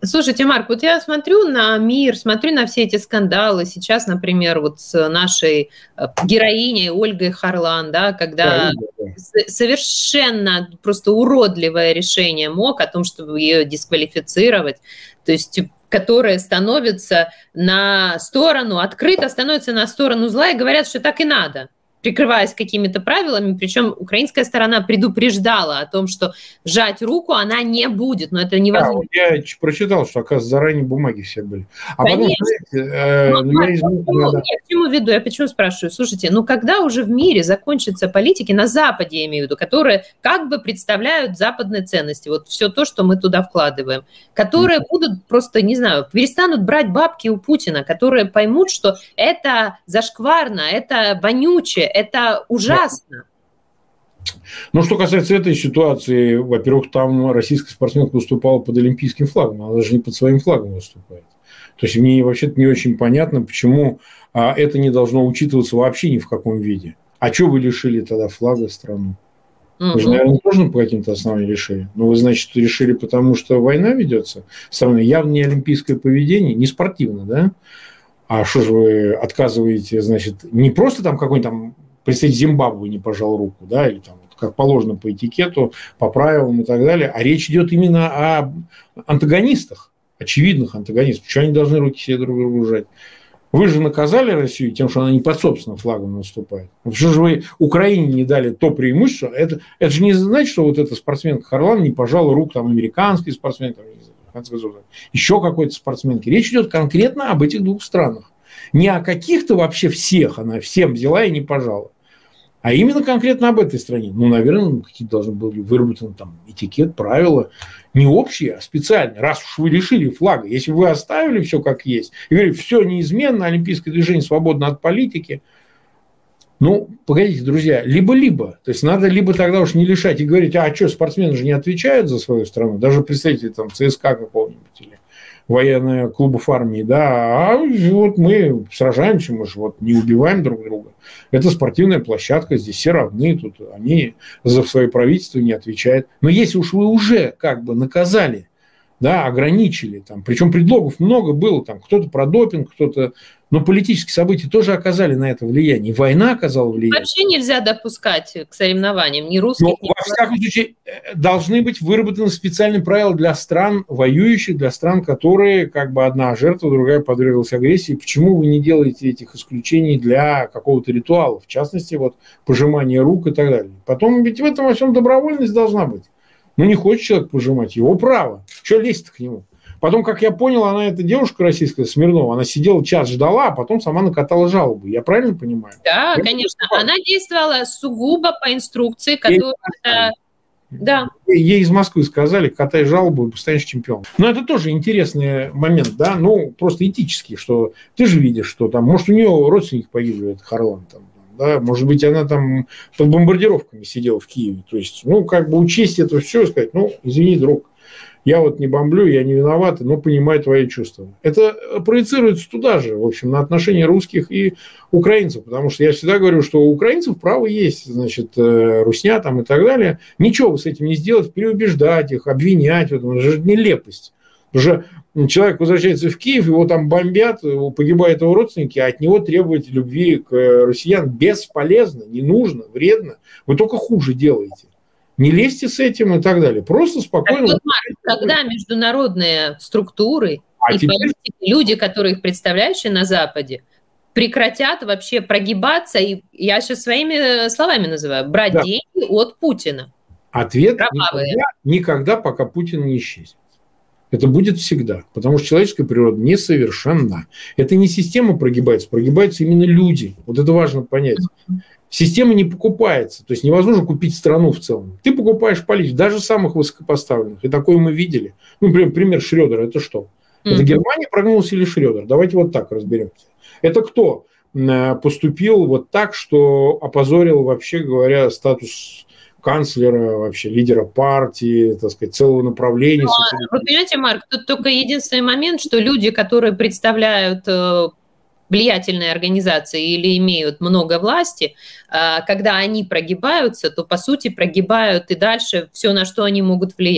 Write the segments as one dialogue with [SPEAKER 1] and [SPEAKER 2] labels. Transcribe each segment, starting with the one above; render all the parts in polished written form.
[SPEAKER 1] Слушайте, Марк, вот я смотрю на мир, смотрю на все эти скандалы. Сейчас, например, вот с нашей героиней Ольгой Харлан, да, когда совершенно просто уродливое решение МОК о том, чтобы ее дисквалифицировать, то есть которые становятся на сторону, открыто становятся на сторону зла и говорят, что так и надо, прикрываясь какими-то правилами, причем украинская сторона предупреждала о том, что сжать руку она не будет, но это невозможно.
[SPEAKER 2] Да, я прочитал, что, оказывается, заранее бумаги все были.
[SPEAKER 1] А конечно. Потом, я к чему веду? Я почему спрашиваю? Слушайте, ну когда уже в мире закончатся политики, на Западе, я имею в виду, которые как бы представляют западные ценности, вот все то, что мы туда вкладываем, которые будут просто, не знаю, перестанут брать бабки у Путина, которые поймут, что это зашкварно, это вонюче, это ужасно.
[SPEAKER 2] Ну, что касается этой ситуации, во-первых, там российская спортсменка выступала под олимпийским флагом, она даже не под своим флагом выступает. То есть мне вообще-то не очень понятно, почему это не должно учитываться вообще ни в каком виде. А что вы лишили тогда флага страны? Вы же, наверное, тоже по каким-то основаниям решили. Ну, вы, значит, решили, потому что война ведется в стране. Явно не олимпийское поведение, не спортивно, да? А что же вы отказываете, значит, не просто там какой-нибудь там представитель Зимбабве не пожал руку, да, или там, как положено по этикету, по правилам и так далее, а речь идет именно о антагонистах, очевидных антагонистах. Почему они должны руки себе друг другу жать? Вы же наказали Россию тем, что она не под собственным флагом наступает. Почему же вы Украине не дали то преимущество? Это же не значит, что вот эта спортсменка Харлан не пожала руку там американской спортсменке, еще какой-то спортсменке. Речь идет конкретно об этих двух странах. Не о каких-то вообще всех, она всем взяла и не пожала. А именно конкретно об этой стране. Ну, наверное, какие-то должны были выработаны там этикет, правила. Не общие, а специальные. Раз уж вы лишили флага. Если вы оставили все как есть, и говорите, все неизменно, олимпийское движение свободно от политики. Ну, погодите, друзья, либо-либо. То есть надо либо тогда уж не лишать и говорить, а что, спортсмены же не отвечают за свою страну. Даже представители там ЦСКА какого-нибудь или военных клубов армии, да, а вот мы сражаемся, мы же вот не убиваем друг друга. Это спортивная площадка, здесь все равны, тут они за свое правительство не отвечают. Но если уж вы уже как бы наказали, да, ограничили, там, причем предлогов много было, там, кто-то про допинг, кто-то, но политические события тоже оказали на это влияние. И война оказала влияние.
[SPEAKER 1] Вообще нельзя допускать к соревнованиям ни русских,
[SPEAKER 2] ни во всяком случае, должны быть выработаны специальные правила для стран воюющих, для стран, которые как бы одна жертва, другая подверглась агрессии. Почему вы не делаете этих исключений для какого-то ритуала, в частности, вот пожимание рук и так далее? Потом ведь в этом во всем добровольность должна быть. Ну, не хочет человек пожимать, его право. Что лезть-то к нему? Потом, как я понял, она, эта девушка российская, Смирнова, она сидела час, ждала, а потом сама накатала жалобу. Я правильно понимаю?
[SPEAKER 1] Да, конечно. Она действовала сугубо по инструкции, которая... Да.
[SPEAKER 2] Ей из Москвы сказали, катай жалобу и станешь чемпионом. Но это тоже интересный момент, да, ну, просто этический, что ты же видишь, что там, может, у нее родственник погибли, это Харлан, там, да, может быть, она там под бомбардировками сидела в Киеве. То есть, ну, как бы учесть это все и сказать, ну, извини, друг, я вот не бомблю, я не виноват, но понимаю твои чувства. Это проецируется туда же, в общем, на отношения русских и украинцев, потому что я всегда говорю, что у украинцев право есть, значит, русня там и так далее. Ничего вы с этим не сделаете, переубеждать их, обвинять в этом, это же нелепость. Потому что человек возвращается в Киев, его там бомбят, погибают его родственники, а от него требовать любви к россиянам бесполезно, не нужно, вредно. Вы только хуже делаете. Не лезьте с этим и так далее. Просто спокойно...
[SPEAKER 1] Так вот, Марк, когда международные структуры и политики, люди, которые их представляющие на Западе, прекратят вообще прогибаться, и я сейчас своими словами называю, брать деньги от Путина?
[SPEAKER 2] Ответ никогда, пока Путин не исчезнет. Это будет всегда, потому что человеческая природа несовершенна. Это не система прогибается, прогибаются именно люди. Вот это важно понять. Система не покупается, то есть невозможно купить страну в целом. Ты покупаешь политиков, даже самых высокопоставленных, и такое мы видели. Ну, пример Шрёдера, это что? Это Германия прогнулась или Шрёдер? Давайте вот так разберемся. Это кто поступил вот так, что опозорил, вообще говоря, статус канцлера, вообще лидера партии, так сказать, целого направления.
[SPEAKER 1] Вы понимаете, Марк, тут только единственный момент, что люди, которые представляют влиятельные организации или имеют много власти, когда они прогибаются, то, по сути, прогибают и дальше все, на что они могут влиять.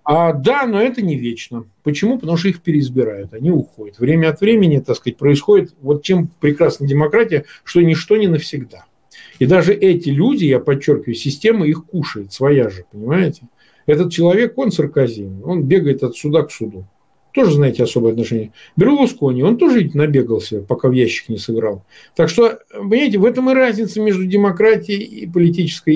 [SPEAKER 2] Да, но это не вечно. Почему? Потому что их переизбирают, они уходят. Время от времени, так сказать, происходит вот чем прекрасна демократия, что ничто не навсегда. И даже эти люди, я подчеркиваю, система их кушает, своя же, понимаете? Этот человек, он Саркози, он бегает от суда к суду. Тоже, знаете, особое отношение. Берлускони, он тоже ведь набегался, пока в ящик не сыграл. Так что, понимаете, в этом и разница между демократией и политической,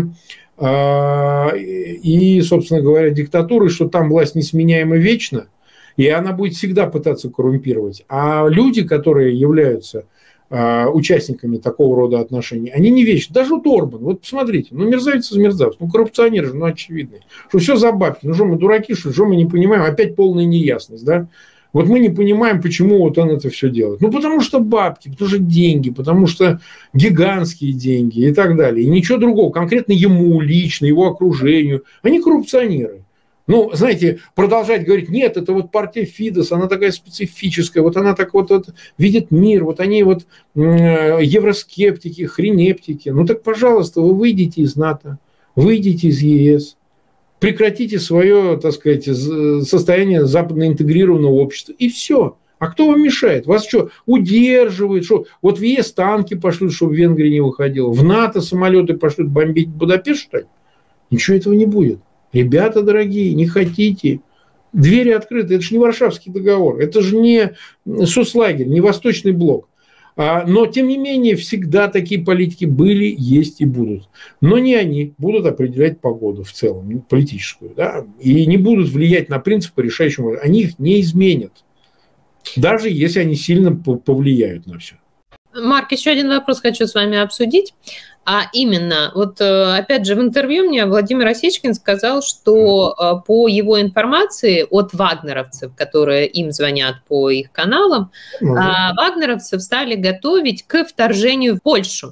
[SPEAKER 2] и, собственно говоря, диктатурой, что там власть несменяема вечно, и она будет всегда пытаться коррумпировать. А люди, которые являются участниками такого рода отношений, они не вечны. Даже вот Орбан, вот посмотрите, мерзавец из мерзавцев, коррупционер же, очевидный, что все за бабки, что мы дураки, что мы не понимаем, опять полная неясность, да? Вот мы не понимаем, почему вот он это все делает. Потому что бабки, потому что деньги, потому что гигантские деньги и так далее. И ничего другого, конкретно ему лично, его окружению. Они коррупционеры. Знаете, продолжать говорить, нет, это вот партия Фидес, она такая специфическая, вот она так вот видит мир, вот они вот евроскептики, хренептики. Так, пожалуйста, вы выйдите из НАТО, выйдите из ЕС, прекратите свое, так сказать, состояние западно-интегрированного общества, и все. А кто вам мешает? Вас что, удерживают? Что? Вот в ЕС танки пошлют, чтобы Венгрия не выходила. В НАТО самолеты пошлют бомбить Будапешт, что ли? Ничего этого не будет. Ребята дорогие, не хотите. Двери открыты. Это же не Варшавский договор. Это же не соцлагерь, не Восточный блок. Но, тем не менее, всегда такие политики были, есть и будут. Но не они будут определять погоду в целом, политическую. Да? И не будут влиять на принципы решающего. Они их не изменят. Даже если они сильно повлияют на все.
[SPEAKER 1] Марк, еще один вопрос хочу с вами обсудить. А именно, вот опять же в интервью мне Владимир Осечкин сказал, что по его информации от вагнеровцев, которые им звонят по их каналам, вагнеровцев стали готовить к вторжению в Польшу.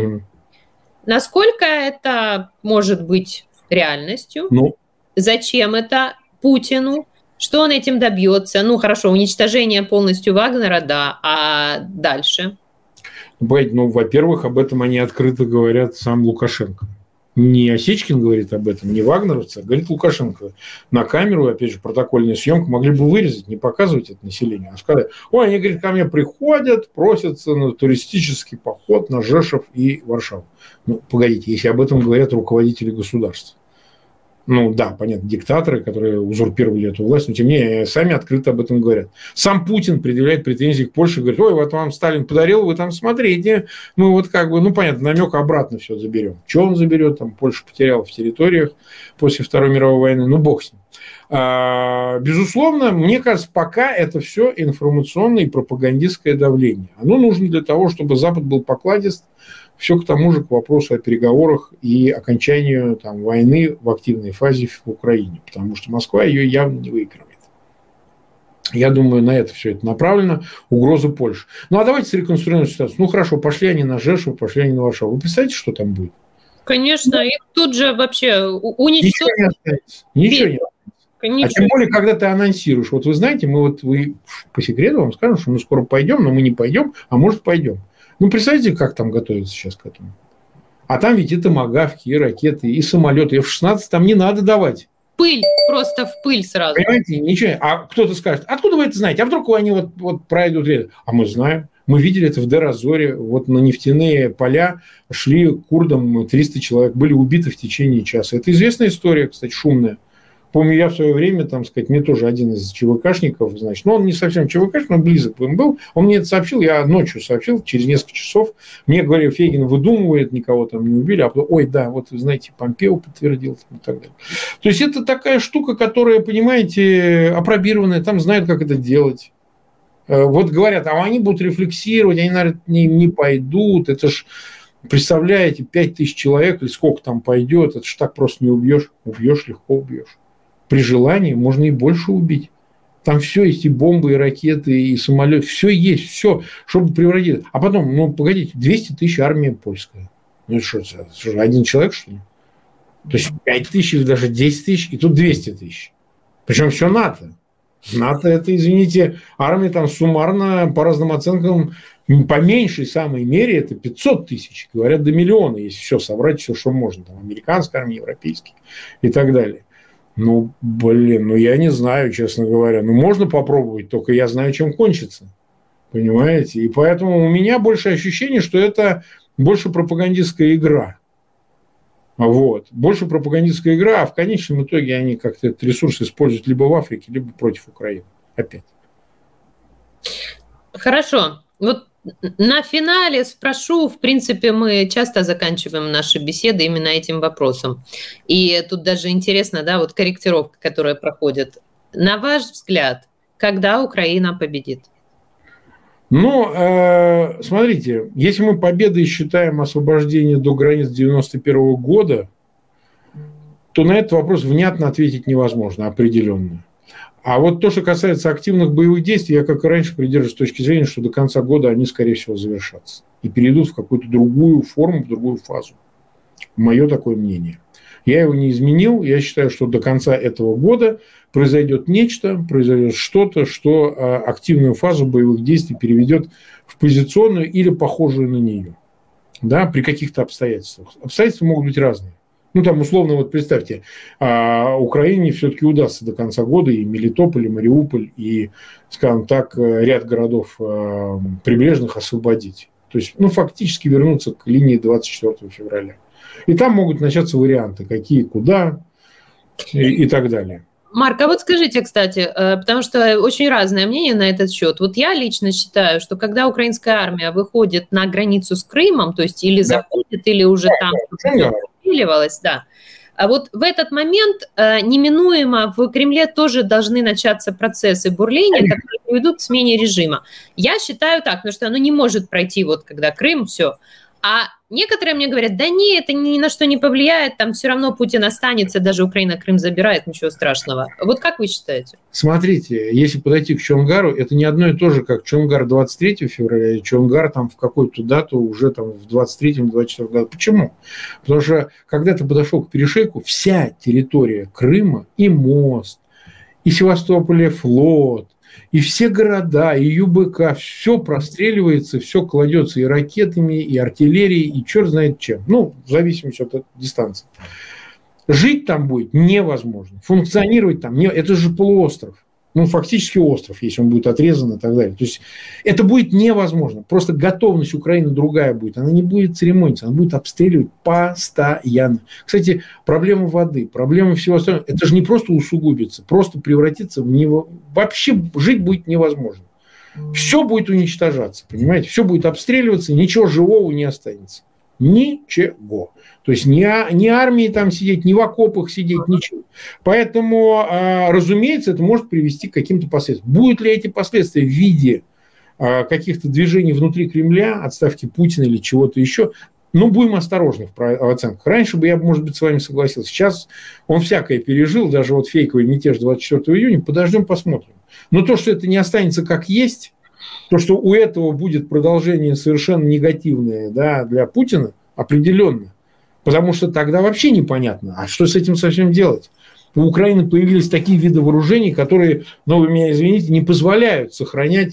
[SPEAKER 1] Насколько это может быть реальностью? Зачем это Путину? Что он этим добьется? Хорошо, уничтожение полностью Вагнера, да, а дальше?
[SPEAKER 2] Во-первых, об этом они открыто говорят сам Лукашенко. Не Осечкин говорит об этом, не вагнеровцы, а говорит Лукашенко. На камеру, опять же, протокольную съемку могли бы вырезать, не показывать это населению, а сказать, они, говорит, ко мне приходят, просятся на туристический поход на Жешов и Варшаву. Погодите, если об этом говорят руководители государства. Да, понятно, диктаторы, которые узурпировали эту власть, но тем не менее, сами открыто об этом говорят. Сам Путин предъявляет претензии к Польше, говорит, вот вам Сталин подарил, вы там смотрите, мы понятно, намек обратно все заберем. Что он заберет, там Польша потеряла в территориях после Второй мировой войны, бог с ним. Безусловно, мне кажется, пока это все информационное и пропагандистское давление. Оно нужно для того, чтобы Запад был покладист, все к тому же, к вопросу о переговорах и окончанию войны в активной фазе в Украине, потому что Москва ее явно не выигрывает. Я думаю, на это все это направлено, угроза Польши. А давайте среконструируем ситуацию. Хорошо, пошли они на Жешев, пошли они на Варшаву. Вы представляете, что там будет?
[SPEAKER 1] Конечно, их тут же вообще уничтожат.
[SPEAKER 2] Ничего не останется. Ничего не останется. А тем более, когда ты анонсируешь. Вот вы знаете, вы по секрету вам скажем, что мы скоро пойдем, но мы не пойдем, а может пойдем. Представьте, как там готовятся сейчас к этому. А там ведь и томагавки, и ракеты, и самолеты. F-16 там не надо давать.
[SPEAKER 1] Пыль, просто в пыль сразу.
[SPEAKER 2] Понимаете, ничего. А кто-то скажет, откуда вы это знаете? А вдруг они вот пройдут? А мы знаем. Мы видели это в Дер-Азоре. Вот на нефтяные поля шли курдам 300 человек. Были убиты в течение часа. Это известная история, кстати, шумная. Помню, я в свое время, мне тоже один из ЧВКшников, он не совсем ЧВКшник, но близок им был, он мне это сообщил, я ночью сообщил, через несколько часов, мне говорили, Фейгин выдумывает, никого там не убили, а потом, вы знаете, Помпео подтвердил и так далее. То есть, это такая штука, которая, понимаете, апробированная, там знают, как это делать. Вот говорят, они будут рефлексировать, они, наверное, не пойдут, это ж, представляете, 5000 человек, или сколько там пойдет, это ж так просто не убьешь, легко убьешь. При желании можно и больше убить. Там все есть, и бомбы, и ракеты, и самолеты. Все есть, все, чтобы превратить. А потом, погодите, 200 тысяч армия польская. Это что, один человек, что ли? То есть 5 тысяч, или даже 10 тысяч, и тут 200 тысяч. Причем все НАТО. НАТО это, извините, армия там суммарно, по разным оценкам, по меньшей самой мере, это 500 тысяч. Говорят, до миллиона, если все собрать, все, что можно. Там американская армия, европейская и так далее. Ну, блин, ну я не знаю, честно говоря. Ну, можно попробовать, только я знаю, чем кончится. Понимаете? И поэтому у меня больше ощущение, что это больше пропагандистская игра. Вот. Больше пропагандистская игра, а в конечном итоге они как-то этот ресурс используют либо в Африке, либо против Украины. Опять.
[SPEAKER 1] Хорошо. Вот на финале спрошу, в принципе, мы часто заканчиваем наши беседы именно этим вопросом. И тут даже интересно, да, вот корректировка, которая проходит. На ваш взгляд, когда Украина победит?
[SPEAKER 2] Ну, смотрите, если мы победой считаем освобождение до границ 91 года, то на этот вопрос внятно ответить невозможно, определенно. А вот то, что касается активных боевых действий, я, как и раньше, придерживаюсь точки зрения, что до конца года они, скорее всего, завершатся и перейдут в какую-то другую форму, в другую фазу. Мое такое мнение. Я его не изменил. Я считаю, что до конца этого года произойдет нечто, произойдет что-то, что активную фазу боевых действий переведет в позиционную или похожую на нее. Да, при каких-то обстоятельствах. Обстоятельства могут быть разные. Ну, там, условно, вот представьте, Украине все-таки удастся до конца года и Мелитополь, и Мариуполь, и, скажем так, ряд городов прибрежных освободить. То есть, ну, фактически вернуться к линии 24 февраля. И там могут начаться варианты, какие, куда и так далее.
[SPEAKER 1] Марк, а вот скажите, кстати, потому что очень разное мнение на этот счет. Вот я лично считаю, что когда украинская армия выходит на границу с Крымом, то есть или заходит, или уже там усиливалась, да. А вот в этот момент неминуемо в Кремле тоже должны начаться процессы бурления, которые приведут к смене режима. Я считаю так, потому что оно не может пройти вот когда Крым, все. А некоторые мне говорят, да нет, это ни на что не повлияет, там все равно Путин останется, даже Украина Крым забирает, ничего страшного. Вот как вы считаете?
[SPEAKER 2] Смотрите, если подойти к Чонгару, это не одно и то же, как Чонгар 23 февраля и Чонгар там в какую-то дату уже там в 23-24 году. Почему? Потому что когда ты подошел к перешейку, вся территория Крыма и мост, и Севастополя флот, и все города, и ЮБК, все простреливается, все кладется и ракетами, и артиллерией, и черт знает чем. Ну, в зависимости от дистанции. Жить там будет невозможно. Функционировать там, это же полуостров. Ну, фактически остров, если он будет отрезан и так далее. То есть это будет невозможно. Просто готовность Украины другая будет. Она не будет церемониться, она будет обстреливать постоянно. Кстати, проблема воды, проблема всего остального. Это же не просто усугубится, просто превратится в вообще жить будет невозможно. Все будет уничтожаться, понимаете? Все будет обстреливаться, ничего живого не останется. Ничего. То есть ни армии там сидеть, ни в окопах сидеть, ничего. Поэтому, разумеется, это может привести к каким-то последствиям. Будут ли эти последствия в виде каких-то движений внутри Кремля, отставки Путина или чего-то еще? Ну, будем осторожны в оценках. Раньше бы я, может быть, с вами согласился. Сейчас он всякое пережил, даже вот фейковый мятеж 24 июня. Подождем, посмотрим. Но то, что это не останется как есть, то, что у этого будет продолжение совершенно негативное, да, для Путина, определенно. Потому что тогда вообще непонятно, а что с этим совсем делать? У Украины появились такие виды вооружений, которые, ну, вы меня извините, не позволяют сохранять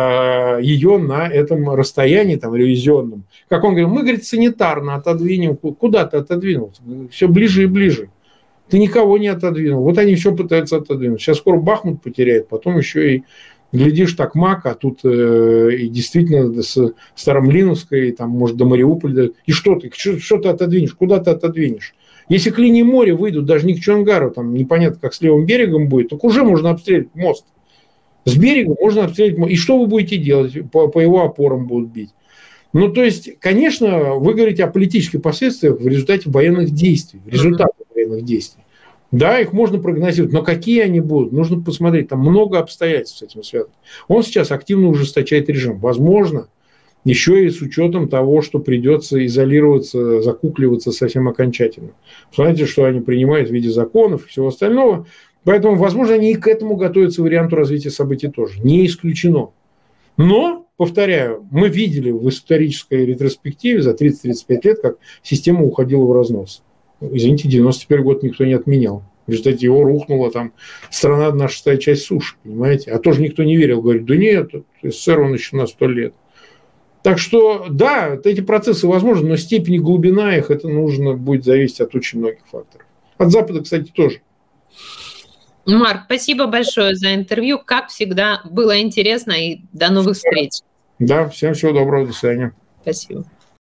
[SPEAKER 2] ее на этом расстоянии там, ревизионном. Как он говорит, мы, говорит, санитарно отодвинем. Куда ты отодвинул? Все ближе и ближе. Ты никого не отодвинул. Вот они все пытаются отодвинуть. Сейчас скоро Бахмут потеряет, потом еще и глядишь, так мак, а тут и действительно с Старомлиновской, там, может, до Мариуполя. И что ты отодвинешь? Куда ты отодвинешь? Если к линии моря выйдут, даже не к Чонгару, там непонятно, как с левым берегом будет, так уже можно обстрелять мост. С берега можно обстрелять мост. И что вы будете делать? По его опорам будут бить. Ну, то есть, конечно, вы говорите о политических последствиях в результате военных действий, в результате военных действий. Да, их можно прогнозировать, но какие они будут, нужно посмотреть. Там много обстоятельств с этим связано. Он сейчас активно ужесточает режим. Возможно, еще и с учетом того, что придется изолироваться, закукливаться совсем окончательно. Посмотрите, что они принимают в виде законов и всего остального. Поэтому, возможно, они и к этому готовятся варианту развития событий тоже. Не исключено. Но, повторяю, мы видели в исторической ретроспективе за 30-35 лет, как система уходила в разнос. Извините, 91 год никто не отменял. В результате его рухнула там страна, одна шестая часть суши, понимаете? А тоже никто не верил. Говорит, да нет, СССР он еще на 100 лет. Так что, да, эти процессы возможны, но степень и глубина их, это нужно будет зависеть от очень многих факторов. От Запада, кстати, тоже.
[SPEAKER 1] Марк, спасибо большое за интервью. Как всегда, было интересно, и до новых встреч.
[SPEAKER 2] Да, всем всего доброго, до свидания.
[SPEAKER 1] Спасибо.